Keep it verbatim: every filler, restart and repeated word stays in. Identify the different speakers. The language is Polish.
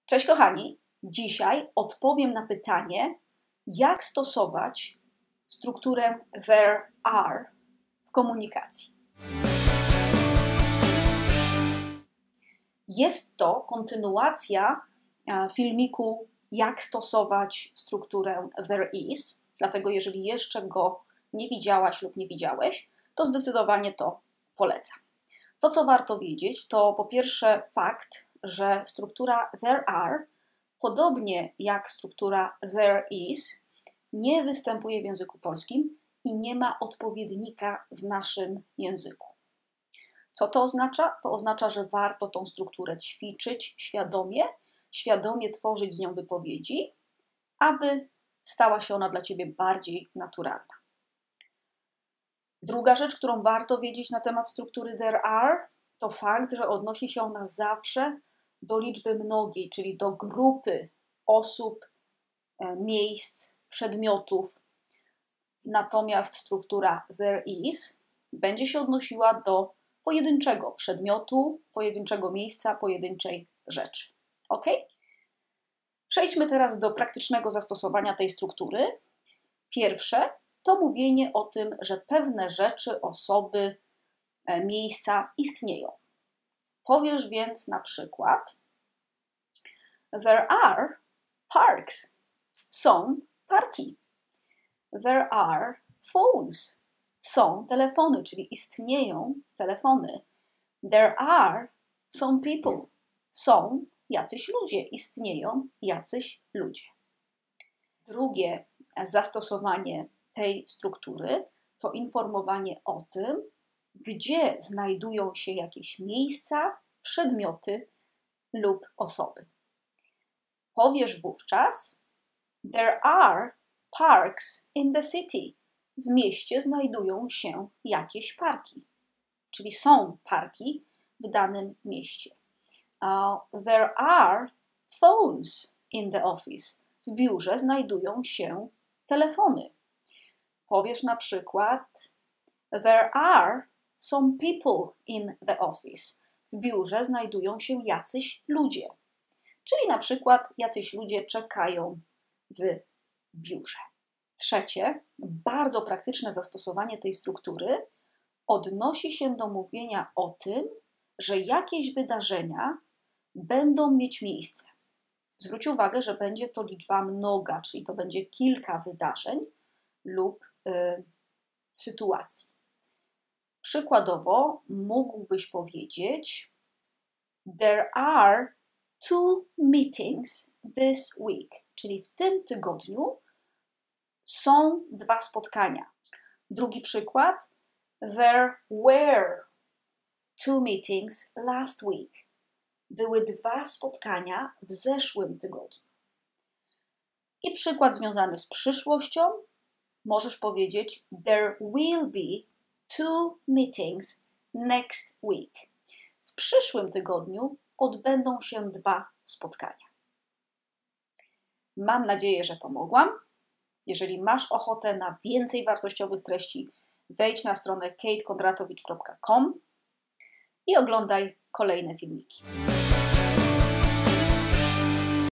Speaker 1: Cześć kochani, dzisiaj odpowiem na pytanie, jak stosować strukturę there are w komunikacji. Jest to kontynuacja filmiku, jak stosować strukturę there is, dlatego jeżeli jeszcze go nie widziałaś lub nie widziałeś, to zdecydowanie to polecam. To, co warto wiedzieć, to po pierwsze fakt, że struktura there are, podobnie jak struktura there is, nie występuje w języku polskim i nie ma odpowiednika w naszym języku. Co to oznacza? To oznacza, że warto tą strukturę ćwiczyć świadomie, świadomie tworzyć z nią wypowiedzi, aby stała się ona dla Ciebie bardziej naturalna. Druga rzecz, którą warto wiedzieć na temat struktury there are, to fakt, że odnosi się ona zawsze do liczby mnogiej, czyli do grupy osób, miejsc, przedmiotów. Natomiast struktura there is będzie się odnosiła do pojedynczego przedmiotu, pojedynczego miejsca, pojedynczej rzeczy. Ok? Przejdźmy teraz do praktycznego zastosowania tej struktury. Pierwsze to mówienie o tym, że pewne rzeczy, osoby, miejsca istnieją. Powiesz więc na przykład there are parks. Są parki. There are phones. Są telefony, czyli istnieją telefony. There are some people. Są jacyś ludzie. Istnieją jacyś ludzie. Drugie zastosowanie tej struktury to informowanie o tym, gdzie znajdują się jakieś miejsca, przedmioty lub osoby. Powiesz wówczas there are parks in the city. W mieście znajdują się jakieś parki, czyli są parki w danym mieście. Uh, there are phones in the office. W biurze znajdują się telefony. Powiesz na przykład there are some people in the office. W biurze znajdują się jacyś ludzie. Czyli na przykład jacyś ludzie czekają w biurze. Trzecie, bardzo praktyczne zastosowanie tej struktury odnosi się do mówienia o tym, że jakieś wydarzenia będą mieć miejsce. Zwróć uwagę, że będzie to liczba mnoga, czyli to będzie kilka wydarzeń lub y, sytuacji. Przykładowo mógłbyś powiedzieć there are two meetings this week, czyli w tym tygodniu są dwa spotkania. Drugi przykład there were two meetings last week. Były dwa spotkania w zeszłym tygodniu. I przykład związany z przyszłością możesz powiedzieć there will be two meetings next week. W przyszłym tygodniu odbędą się dwa spotkania. Mam nadzieję, że pomogłam. Jeżeli masz ochotę na więcej wartościowych treści, wejdź na stronę kate kondratowicz kropka com i oglądaj kolejne filmiki.